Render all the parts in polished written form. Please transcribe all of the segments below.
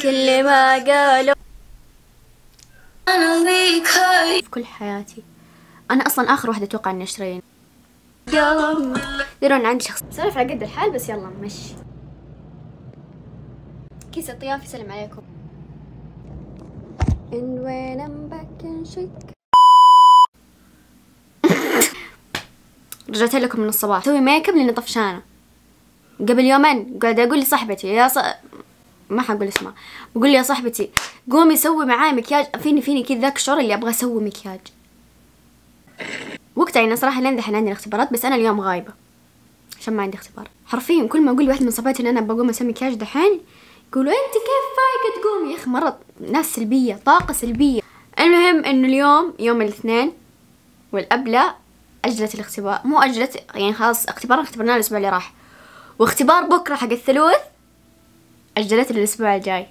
كل ما قالوا في كل حياتي. أنا أصلا آخر واحدة أتوقع إني أشترين. يدرون عندي شخص سولف على قد الحال، بس يلا مشي. كيس الطياف يسلم عليكم. And when I'm back in shit. رجعت لكم من الصباح اسوي ميك اب لاني طفشانه. قبل يومين قاعده اقول لصاحبتي ما حقول اسمها، بقول لي يا صاحبتي قومي سوي معاي مكياج، فيني كذا ذاك الشعور اللي ابغى اسوي مكياج. وقتها يعني صراحه لين دحين عندي اختبارات، بس انا اليوم غايبه عشان ما عندي اختبار. حرفيا كل ما اقول لواحد من صحباتي ان انا بقوم اسوي مكياج دحين يقولوا انت كيف فايقه تقومي؟ يا اخي مره ناس سلبيه، طاقه سلبيه. المهم انه اليوم يوم الاثنين والابله اجلت الاختبار، مو اجلت يعني خلاص اختبرناه الاسبوع اللي راح، واختبار بكره حق الثلوث اجلت للاسبوع الجاي.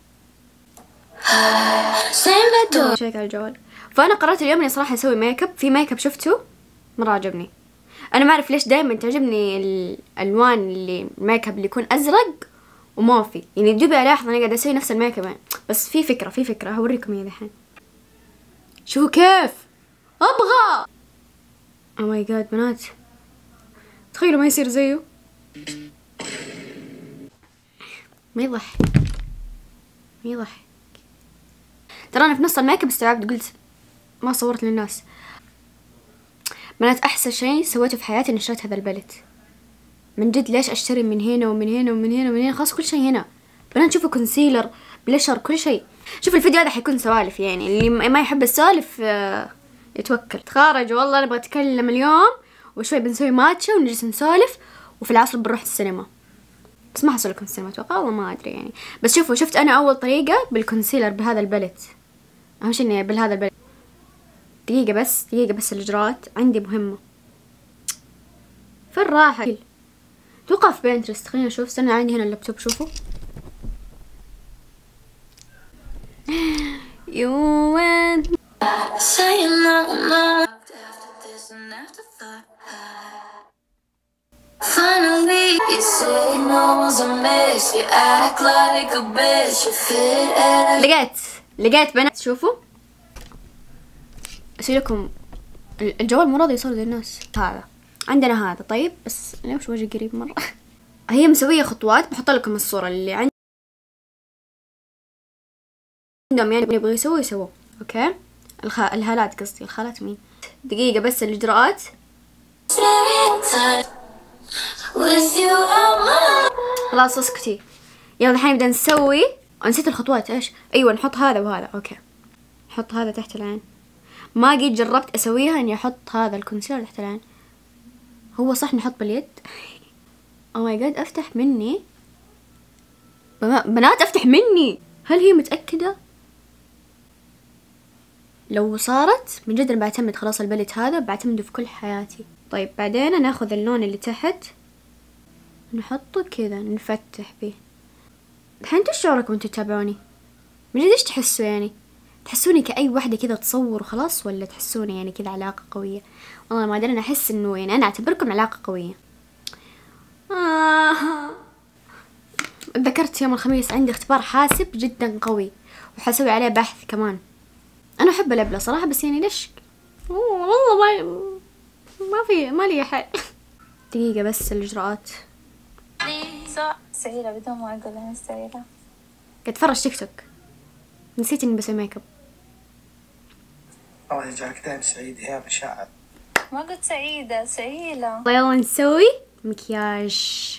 شيك على الجوال. فانا قررت اليوم اني صراحه اسوي ميك اب. في ميك اب شفته مره عجبني. انا ما اعرف ليش دائما تعجبني الالوان اللي الميك اب اللي يكون ازرق وموفي، يعني دوبي الاحظ انا قاعده اسوي نفس الميك اب، بس في فكره هوريكم اياها الحين. شوفوا كيف ابغى. او ماي جاد بنات، تخيلوا ما يصير زيه. ما يضحك ترى. انا في نص الميك اب استوعبت، قلت ما صورت للناس. بنات احسن شيء سويته في حياتي اني اشتريت هذا البلت. من جد ليش اشتري من هنا ومن هنا ومن هنا ومن هنا؟ خلاص كل شيء هنا. بنات شوفوا كونسيلر، بلشر، كل شيء. شوف الفيديو هذا حيكون سوالف، يعني اللي ما يحب السوالف يتوكل. تخارج والله نبغى نتكلم اليوم، وشوي بنسوي ماتشا ونجلس نسولف، وفي العصر بنروح السينما. بس ما حصل لكم السينما اتوقع، والله ما ادري يعني. بس شوفوا شفت انا اول طريقه بالكونسيلر بهذا البلت. اهم شيء اني بهذا البلت. دقيقه بس الاجراءات عندي مهمه. في الراحه توقع في بنترست. خلينا نشوف. استنى عندي هنا اللابتوب. شوفوا يوين لقيت بنات. شوفوا اسوي لكم الجوال مو راضي يصور زي الناس. هذا عندنا هذا. طيب بس ليش وجهي قريب مره. هي مسويه خطوات، بحط لكم الصوره اللي عندهم يعني يبغوا يسووا. اوكي الهالات قصدي، الخالات مين. دقيقه بس الاجراءات. خلاص اسكتي. يلا الحين بدنا نسوي. نسيت الخطوات. ايش؟ ايوه نحط هذا وهذا. اوكي نحط هذا تحت العين. ما قد جربت اسويها اني احط هذا الكونسيلر تحت العين. هو صح نحط باليد. او ماي جاد افتح مني بنات، افتح مني. هل هي متأكدة؟ لو صارت من جد انا بعتمد خلاص البلت هذا بعتمده في كل حياتي. طيب بعدين ناخذ اللون اللي تحت نحطه كذا نفتح به. الحين ايش شعوركم وانتوا تتابعوني؟ من جد ايش تحسوا؟ يعني تحسوني كأي واحدة كذا تصور وخلاص، ولا تحسوني يعني كذا علاقة قوية؟ والله ما ادري. انا احس انه يعني انا اعتبركم علاقة قوية. تذكرت يوم الخميس عندي اختبار حاسب جدا قوي، وحسوي عليه بحث كمان. انا احب الابله صراحه، بس يعني ليش والله ما لي حل. دقيقه بس الاجراءات. سعيده بدون ما اقول انا سعيده. قاعد اتفرج تيك توك، نسيت اني بسوي ميك اب. الله يجعلك دايم سعيده يا مشاعر. ما قلت سعيده، سعيده. يلا نسوي مكياج.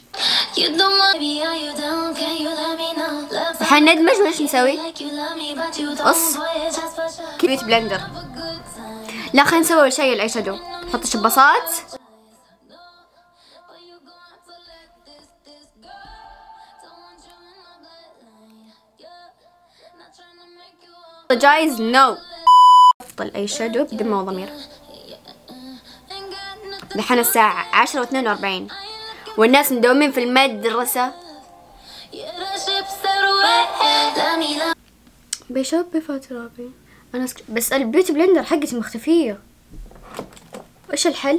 الحين ندمج وإيش نسوي؟ قص بيوتي بلندر. لا خلينا نسوي أول شيء الأي شادو. نحط شباصات. جايز نو. أفضل أي شادو بدمه وضمير. دحين الساعة 10:42 والناس مداومين في المدرسة. بيشوب فترابي. أنا بس البيوتي بلندر حقتي مختفية. وش الحل؟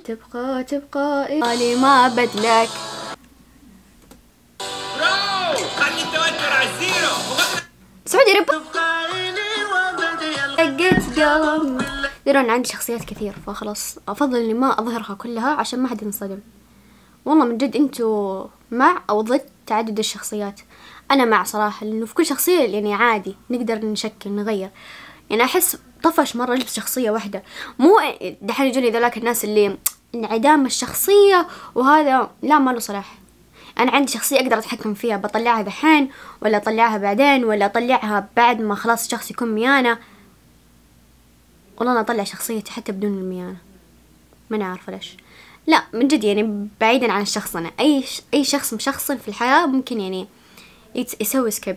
تبقى إيه ما بدلك. سعودي رب لقيت قلم. ترى عندي شخصيات كثير، فخلاص افضل اني ما اظهرها كلها عشان ما حد ينصدم. والله من جد انتوا مع او ضد تعدد الشخصيات؟ انا مع صراحة، لانه في كل شخصية يعني عادي نقدر نشكل نغير. يعني احس طفش مرة البس شخصية واحدة، مو دحين يجوني ذولاك الناس اللي انعدام الشخصية وهذا، لا ما له صلاح. انا عندي شخصية اقدر اتحكم فيها، بطلعها دحين ولا اطلعها بعدين ولا اطلعها بعد ما خلاص الشخص يكون ميانة. والله انا اطلع شخصيتي حتى بدون الميانة، ما انا عارفة ليش. لا من جد يعني بعيدا عن الشخص، انا اي شخص مشخصن في الحياة ممكن يعني يسوي سكيب.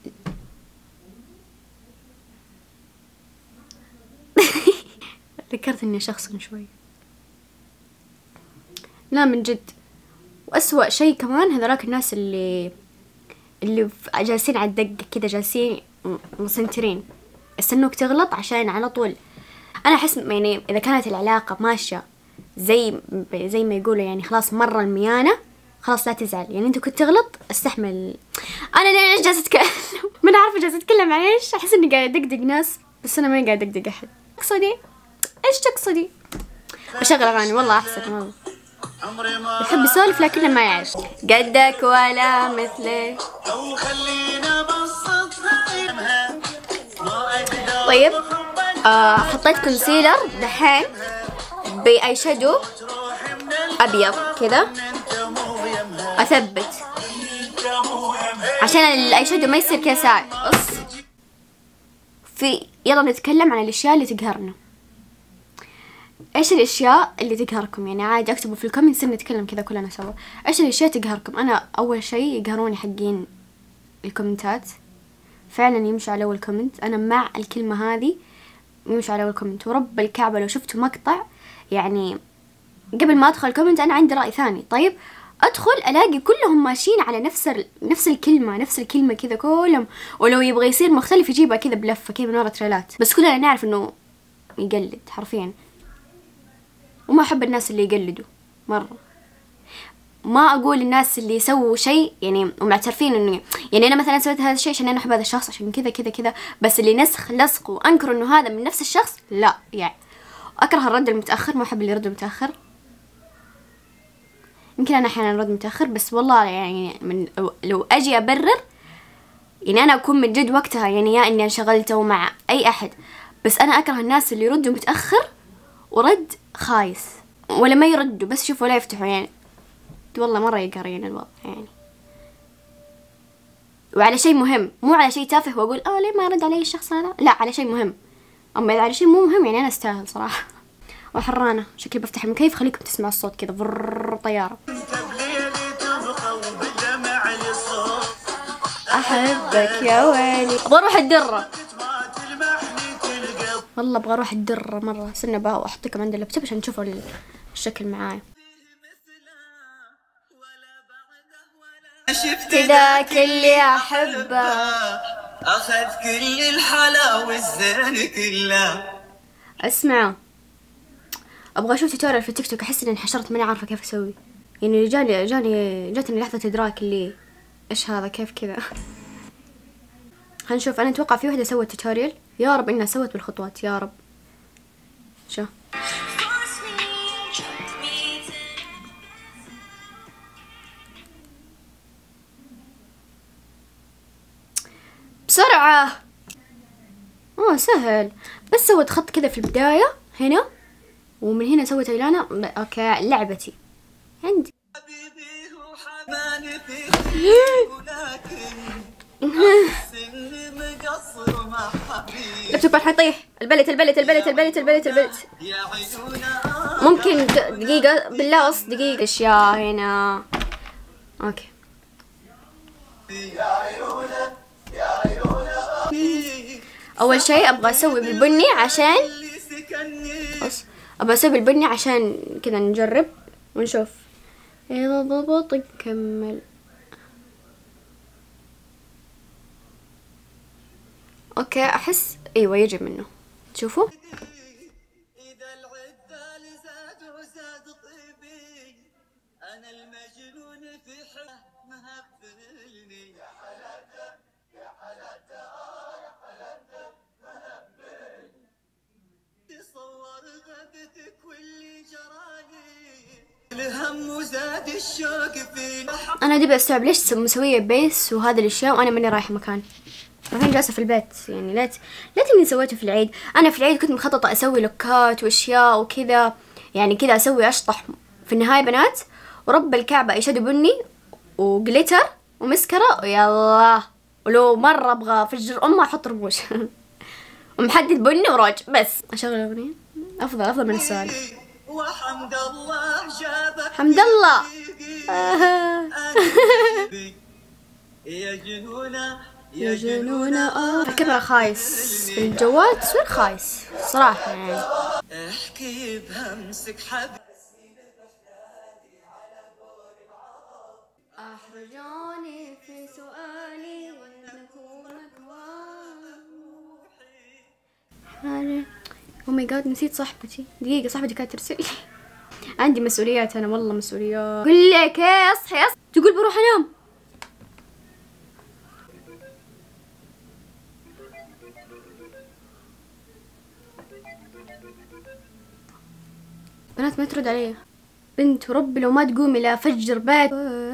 ذكرت اني شخصن شوي. لا من جد. وأسوأ شيء كمان هذولاك الناس اللي جالسين على الدقة كذا، جالسين مسنترين، استنوك تغلط عشان على طول. انا احس يعني اذا كانت العلاقة ماشية زي ما يقولوا يعني خلاص مرة الميانة، خلاص لا تزعل. يعني انت كنت تغلط استحمل. انا ليش جالسة اتكلم؟ ما انا عارفة جالسة اتكلم عن ايش. احس اني قاعدة ادقدق ناس بس انا ماني قاعدة ادقدق احد. تقصدي ايش تقصدي؟ بشغل اغاني والله احسن. والله يحب يسولف لكنه ما يعرف قدك ولا مثلك. طيب حطيت كونسيلر دحين باي شادو ابيض كذا، اثبت عشان الاي شادو ما يصير كذا ساعة. يلا نتكلم عن الاشياء اللي تقهرنا. ايش الاشياء اللي تقهركم؟ يعني عادي اكتبوا في الكومنت نصير نتكلم كذا كلنا سوا. ايش الاشياء تقهركم؟ انا اول شيء يقهروني حقين الكومنتات، فعلا يمشوا على اول كومنت. انا مع الكلمة هذه، يمشوا على اول كومنت. ورب الكعبة لو شفتوا مقطع يعني قبل ما ادخل الكومنت انا عندي رأي ثاني، طيب ادخل الاقي كلهم ماشيين على نفس الكلمة كذا كلهم، ولو يبغى يصير مختلف يجيبها كذا بلفة كذا من ورا تريلات، بس كلنا نعرف انه يقلد حرفيا. وما أحب الناس اللي يقلدوا مرة. ما أقول الناس اللي يسووا شيء يعني ومعترفين إنه يعني أنا مثلا سويت هذا الشيء عشان أنا أحب هذا الشخص عشان كذا كذا كذا، بس اللي نسخ لصق وأنكر إنه هذا من نفس الشخص، لا. يعني أكره الرد المتأخر، ما أحب اللي يرد متأخر. يمكن أنا أحيانا أرد متأخر، بس والله يعني لو أجي أبرر يعني أنا أكون من جد وقتها يعني يا إني انشغلته مع أي أحد. بس أنا أكره الناس اللي يردوا متأخر ورد خايس، ولا ما يردوا بس شوفوا لا يفتحوا. يعني والله مرة يقهرين الوضع يعني. وعلى شيء مهم، مو على شيء تافه واقول ليه ما رد علي الشخص هذا، لا على شيء مهم. اما اذا على شيء مو مهم يعني انا استاهل صراحة. وحرانة شكلي بفتح المكيف، خليكم تسمعوا الصوت كذا فرر طيارة. احبك يا ويلي. ابغى اروح الدرة، والله ابغى اروح الدرة مرة. استنى بقى واحطكم عند اللابتوب عشان تشوفوا الشكل معايا. شفت ذاك اللي احبه اخذ كل الحلا والزين كله. اسمعوا، ابغى اشوف توتوريال في التيك توك. احس اني انحشرت ماني عارفه كيف اسوي. يعني جاتني لحظه ادراك اللي ايش هذا كيف كذا. خلينا نشوف. انا اتوقع في وحده سوت توتوريال، يا رب انها سوت بالخطوات يا رب. شو بسرعة. سهل، بس سوت خط كذا في البداية هنا، ومن هنا سوت اعلانة. اوكي لعبتي عندي. لابتوب حيطيح. البلت ممكن دقيقة بالله، دقيقة. اشياء هنا اوكي. اول شيء ابغى اسوي بالبني عشان كذا نجرب ونشوف اذا ضبط نكمل. اوكي احس ايوه يجي منه. تشوفوا الهم وزاد الشوق في انا دي بستوعب ليش مسويه بيس وهذه الاشياء وانا ماني رايحه مكان. الحين جالسه في البيت، يعني لا تني سويته في العيد. انا في العيد كنت مخططه اسوي لوكات واشياء وكذا، يعني كذا اسوي اشطح. في النهايه بنات ورب الكعبه ايشادو بني وجليتر ومسكره ويلا، ولو مره ابغى افجر امها احط رموش ومحدد بني وروج. بس اشغل اغنيه افضل من السالفه. وحمد الله جابك حمد الله. يا جنونة يا جنونة. الكاميرا خايس في الجوال، تصوير خايس صراحة يعني. احكي بهمسك حبيبي أحرجوني في سؤالي ونكونك او ماي جاد، نسيت صاحبتي. دقيقة، صاحبتي كانت ترسل لي. عندي مسؤوليات انا، والله مسؤوليات. قل لك ايه، اصحي تقول بروح انام. بنات ما ترد علي بنت، وربي لو ما تقومي لا افجر بيت.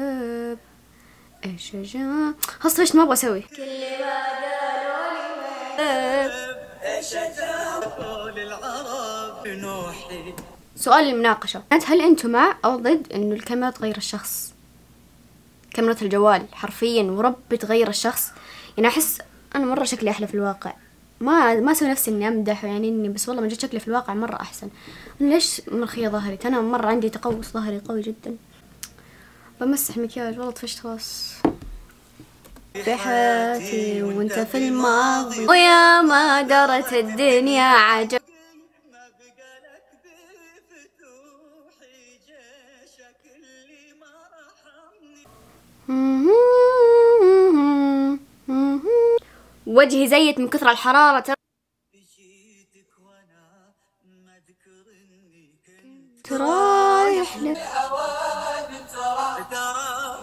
ايش جا خلاص طفشت، ما ابغى اسوي. كل ما قالوا لي ايش قول العرب نوحي. سؤال المناقشة، هل انتم مع او ضد انه الكاميرا تغير الشخص؟ كاميرا الجوال حرفيا وربي تغير الشخص. يعني احس انا مرة شكلي احلى في الواقع. ما اسوي نفسي اني امدح يعني اني، بس والله من جد شكلي في الواقع مرة احسن. ليش مرخية ظهري؟ انا مرة عندي تقوس ظهري قوي جدا. بمسح مكياج، والله طفشت خلاص. في حياتي وانت في الماضي، ويا ما درت الدنيا عجب. ما بقى لك بفتوحي جيشك اللي ما رحمني. وجهي زيت من كثر الحرارة. جيتك وانا ما اذكر اني كنت رايح لك ترى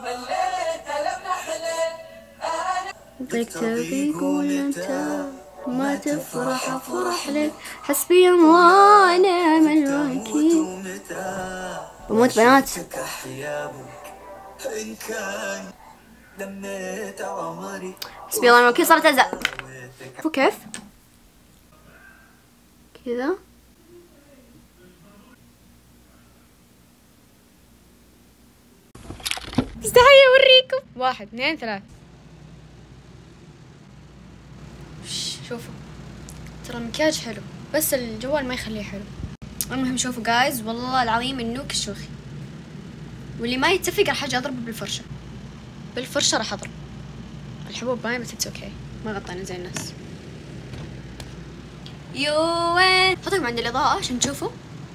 دكتور بيقول انت ما تفرح افرح لك، حسبي الله ونعم الوكيل. بموت بنات. إن كان لميت عمري حسبي الله ونعم الوكيل. صارت ألزق. شوفوا كيف كذا. مستحيل اوريكم. 1 2 3. شوفوا ترى المكياج حلو بس الجوال ما يخليه حلو. المهم شوفوا جايز، والله العظيم انه كشوخي، واللي ما يتفق راح اجي اضربه بالفرشة راح اضرب. الحبوب باين بس اتس اوكي، ما غطينا زي الناس. وين حطيكم عند الاضاءة عشان تشوفوا.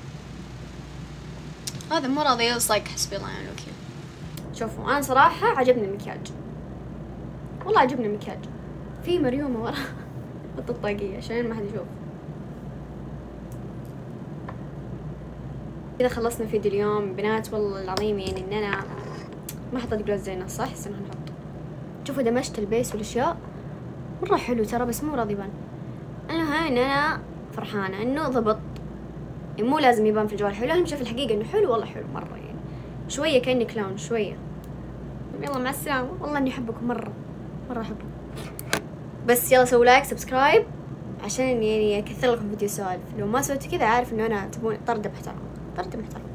هذا مو راضي يلصق، حسبي الله ونعم الوكيل. شوفوا انا صراحة عجبني المكياج، والله عجبني المكياج. في مريومة ورا حط الطاقية عشان ما حد يشوف. كذا خلصنا فيديو اليوم بنات. والله العظيم يعني ان انا ما حطيت جلوز زي الناس، صح؟ استنى نحط. شوفوا دمجت البيس والاشياء مرة حلو ترى، بس مو راضي يبان. المهم ان انا فرحانة انه ضبط. يعني مو لازم يبان في الجوال حلو، اهم شيء في الحقيقة انه حلو. والله حلو مرة، يعني شوية كأني كلاون شوية. يلا مع السلامة، والله اني احبكم مرة احبكم. بس يلا سووا لايك سبسكرايب عشان يعني اكثر لكم فيديو سوالف. لو ما سويتوا كذا عارف انه انا تبون طردة محترمة.